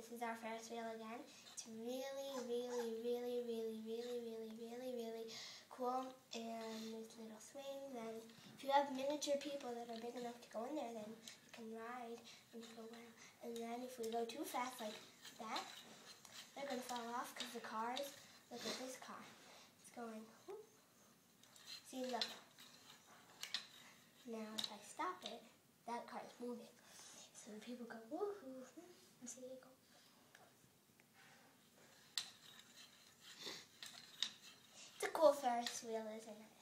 this is our Ferris wheel again. It's really, really, really, really, really, really, really, really cool. And there's little swings, and if you have miniature people that are big enough to go in there, then you can ride and go around. And then if we go too fast like that, they're going to fall off because the cars, look at this car. It's going, whoop. See, look. Now if I stop it, that car is moving. So the people go, woohoo, and see it go. It's a cool Ferris wheel, isn't it?